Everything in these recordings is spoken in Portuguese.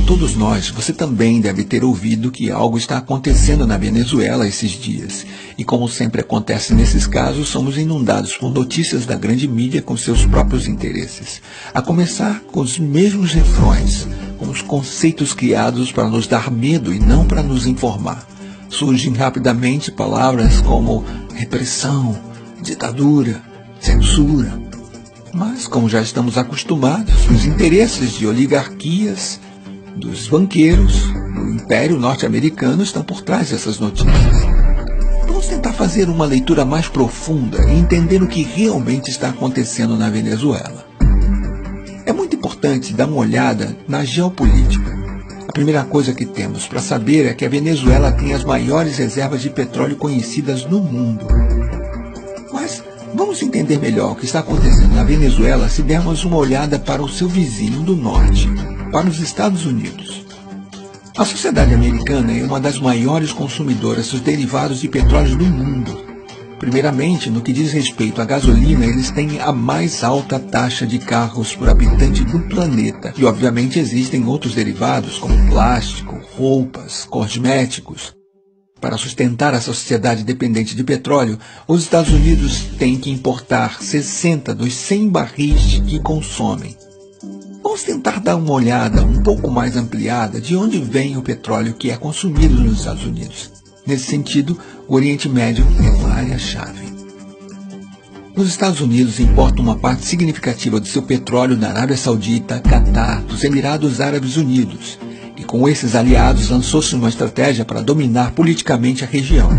todos nós, você também deve ter ouvido que algo está acontecendo na Venezuela esses dias. E como sempre acontece nesses casos, somos inundados por notícias da grande mídia com seus próprios interesses. A começar com os mesmos refrões, com os conceitos criados para nos dar medo e não para nos informar. Surgem rapidamente palavras como repressão, ditadura, censura. Mas, como já estamos acostumados, os interesses de oligarquias, dos banqueiros, do Império Norte-Americano estão por trás dessas notícias. Vamos tentar fazer uma leitura mais profunda e entender o que realmente está acontecendo na Venezuela. É muito importante dar uma olhada na geopolítica. A primeira coisa que temos para saber é que a Venezuela tem as maiores reservas de petróleo conhecidas no mundo. Mas vamos entender melhor o que está acontecendo na Venezuela se dermos uma olhada para o seu vizinho do norte, para os Estados Unidos. A sociedade americana é uma das maiores consumidoras dos derivados de petróleo do mundo. Primeiramente, no que diz respeito à gasolina, eles têm a mais alta taxa de carros por habitante do planeta. E obviamente existem outros derivados, como plástico, roupas, cosméticos. Para sustentar essa sociedade dependente de petróleo, os Estados Unidos têm que importar 60 dos 100 barris que consomem. Vamos tentar dar uma olhada um pouco mais ampliada de onde vem o petróleo que é consumido nos Estados Unidos. Nesse sentido, o Oriente Médio é uma área-chave. Os Estados Unidos importam uma parte significativa do seu petróleo da Arábia Saudita, Catar, dos Emirados Árabes Unidos. E com esses aliados lançou-se uma estratégia para dominar politicamente a região.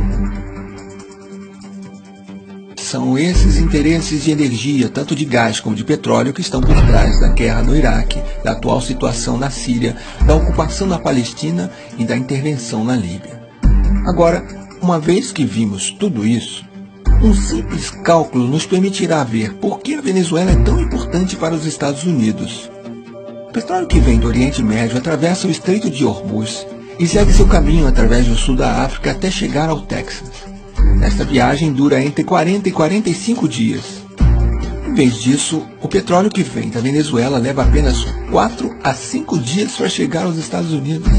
São esses interesses de energia, tanto de gás como de petróleo, que estão por trás da guerra no Iraque, da atual situação na Síria, da ocupação na Palestina e da intervenção na Líbia. Agora, uma vez que vimos tudo isso, um simples cálculo nos permitirá ver por que a Venezuela é tão importante para os Estados Unidos. O petróleo que vem do Oriente Médio atravessa o Estreito de Hormuz e segue seu caminho através do sul da África até chegar ao Texas. Esta viagem dura entre 40 e 45 dias. Em vez disso, o petróleo que vem da Venezuela leva apenas 4 a 5 dias para chegar aos Estados Unidos.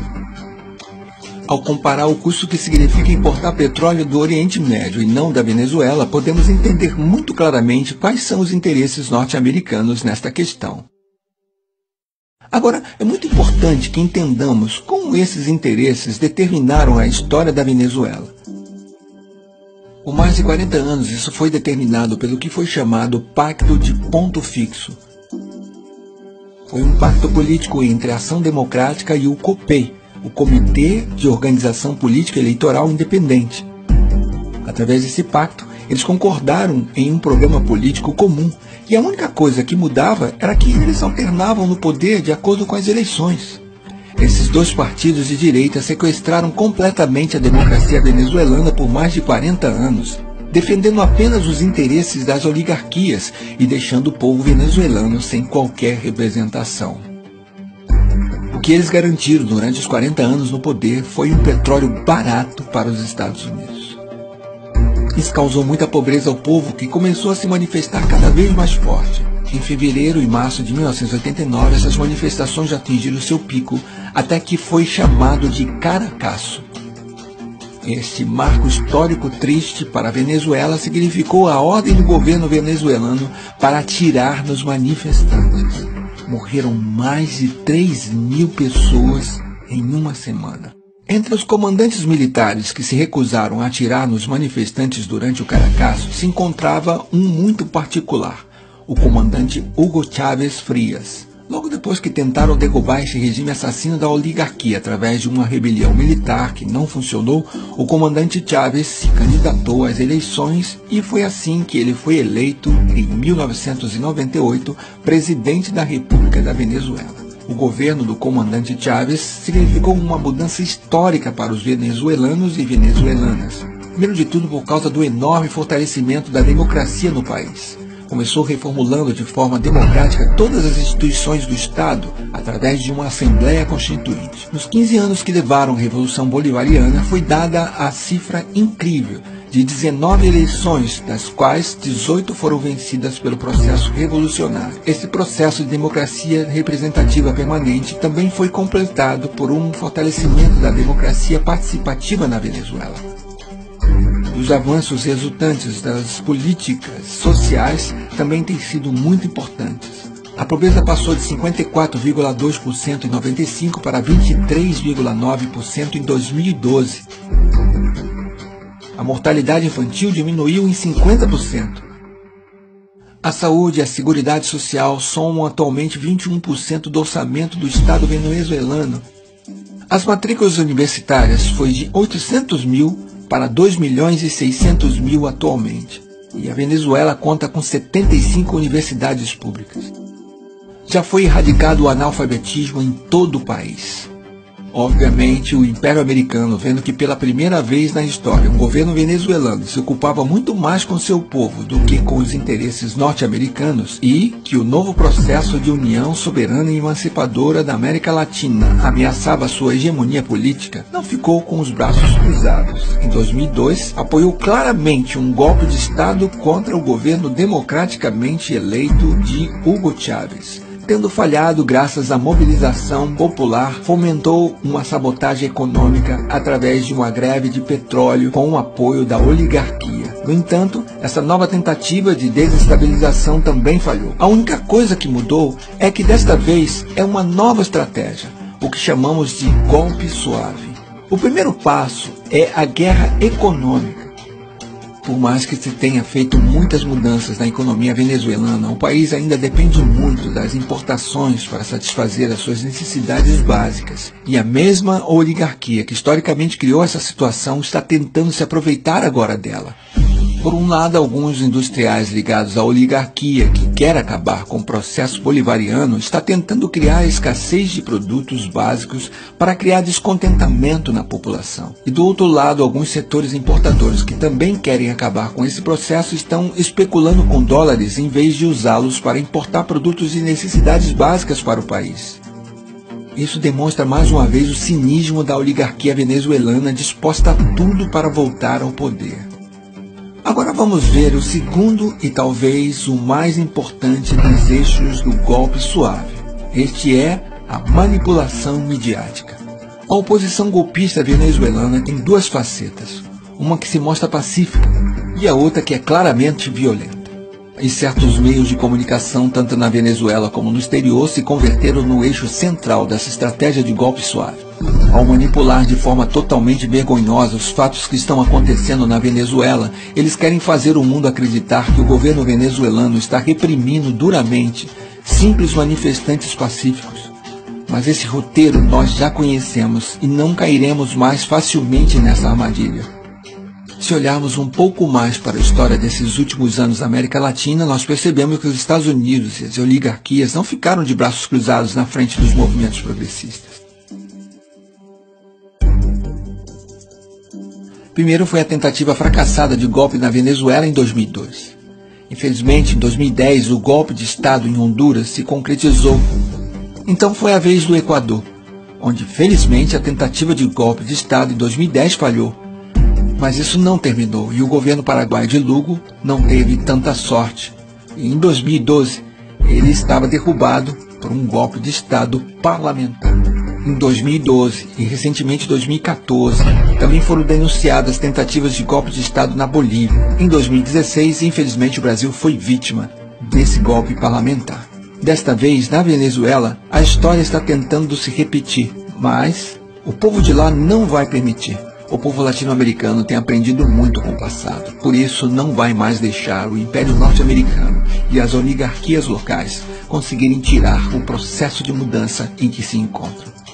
Ao comparar o custo que significa importar petróleo do Oriente Médio e não da Venezuela, podemos entender muito claramente quais são os interesses norte-americanos nesta questão. Agora, é muito importante que entendamos como esses interesses determinaram a história da Venezuela. Por mais de 40 anos, isso foi determinado pelo que foi chamado Pacto de Ponto Fixo. Foi um pacto político entre a Ação Democrática e o COPEI, o Comitê de Organização Política Eleitoral Independente. Através desse pacto, eles concordaram em um programa político comum, e a única coisa que mudava era que eles alternavam no poder de acordo com as eleições. Esses dois partidos de direita sequestraram completamente a democracia venezuelana por mais de 40 anos, defendendo apenas os interesses das oligarquias e deixando o povo venezuelano sem qualquer representação. O que eles garantiram durante os 40 anos no poder foi um petróleo barato para os Estados Unidos. Isso causou muita pobreza ao povo, que começou a se manifestar cada vez mais forte. Em fevereiro e março de 1989, essas manifestações já atingiram seu pico, até que foi chamado de Caracaço. Este marco histórico triste para a Venezuela significou a ordem do governo venezuelano para atirar nos manifestantes. Morreram mais de 3.000 pessoas em uma semana. Entre os comandantes militares que se recusaram a atirar nos manifestantes durante o Caracaço se encontrava um muito particular, o comandante Hugo Chávez Frías. Logo depois que tentaram derrubar este regime assassino da oligarquia através de uma rebelião militar que não funcionou, o comandante Chávez se candidatou às eleições e foi assim que ele foi eleito, em 1998, presidente da República da Venezuela. O governo do comandante Chávez significou uma mudança histórica para os venezuelanos e venezuelanas. Primeiro de tudo por causa do enorme fortalecimento da democracia no país. Começou reformulando de forma democrática todas as instituições do Estado através de uma Assembleia Constituinte. Nos 15 anos que levaram a Revolução Bolivariana, foi dada a cifra incrível de 19 eleições, das quais 18 foram vencidas pelo processo revolucionário. Esse processo de democracia representativa permanente também foi completado por um fortalecimento da democracia participativa na Venezuela. Os avanços resultantes das políticas sociais também têm sido muito importantes. A pobreza passou de 54,2% em 95 para 23,9% em 2012. A mortalidade infantil diminuiu em 50%. A saúde e a seguridade social somam atualmente 21% do orçamento do Estado venezuelano. As matrículas universitárias foi de 800 mil para 2.600.000 atualmente. E a Venezuela conta com 75 universidades públicas. Já foi erradicado o analfabetismo em todo o país. Obviamente, o Império Americano, vendo que pela primeira vez na história um governo venezuelano se ocupava muito mais com seu povo do que com os interesses norte-americanos e que o novo processo de união soberana e emancipadora da América Latina ameaçava sua hegemonia política, não ficou com os braços cruzados. Em 2002, apoiou claramente um golpe de Estado contra o governo democraticamente eleito de Hugo Chávez. Tendo falhado graças à mobilização popular, fomentou uma sabotagem econômica através de uma greve de petróleo com o apoio da oligarquia. No entanto, essa nova tentativa de desestabilização também falhou. A única coisa que mudou é que desta vez é uma nova estratégia, o que chamamos de golpe suave. O primeiro passo é a guerra econômica. Por mais que se tenha feito muitas mudanças na economia venezuelana, o país ainda depende muito das importações para satisfazer as suas necessidades básicas. E a mesma oligarquia que historicamente criou essa situação está tentando se aproveitar agora dela. Por um lado, alguns industriais ligados à oligarquia, que quer acabar com o processo bolivariano, está tentando criar escassez de produtos básicos para criar descontentamento na população. E do outro lado, alguns setores importadores que também querem acabar com esse processo estão especulando com dólares em vez de usá-los para importar produtos de necessidades básicas para o país. Isso demonstra mais uma vez o cinismo da oligarquia venezuelana disposta a tudo para voltar ao poder. Agora vamos ver o segundo e talvez o mais importante dos eixos do golpe suave. Este é a manipulação midiática. A oposição golpista venezuelana tem duas facetas, uma que se mostra pacífica e a outra que é claramente violenta. E certos meios de comunicação, tanto na Venezuela como no exterior, se converteram no eixo central dessa estratégia de golpe suave. Ao manipular de forma totalmente vergonhosa os fatos que estão acontecendo na Venezuela, eles querem fazer o mundo acreditar que o governo venezuelano está reprimindo duramente simples manifestantes pacíficos. Mas esse roteiro nós já conhecemos e não cairemos mais facilmente nessa armadilha. Se olharmos um pouco mais para a história desses últimos anos na América Latina, nós percebemos que os Estados Unidos e as oligarquias não ficaram de braços cruzados na frente dos movimentos progressistas. Primeiro foi a tentativa fracassada de golpe na Venezuela em 2002. Infelizmente, em 2010, o golpe de Estado em Honduras se concretizou. Então foi a vez do Equador, onde felizmente a tentativa de golpe de Estado em 2010 falhou. Mas isso não terminou e o governo paraguaio de Lugo não teve tanta sorte. E em 2012, ele estava derrubado por um golpe de Estado parlamentar. Em 2012 e recentemente em 2014, também foram denunciadas tentativas de golpe de Estado na Bolívia. Em 2016, infelizmente, o Brasil foi vítima desse golpe parlamentar. Desta vez, na Venezuela, a história está tentando se repetir, mas o povo de lá não vai permitir. O povo latino-americano tem aprendido muito com o passado, por isso não vai mais deixar o Império Norte-Americano e as oligarquias locais conseguirem tirar o processo de mudança em que se encontram.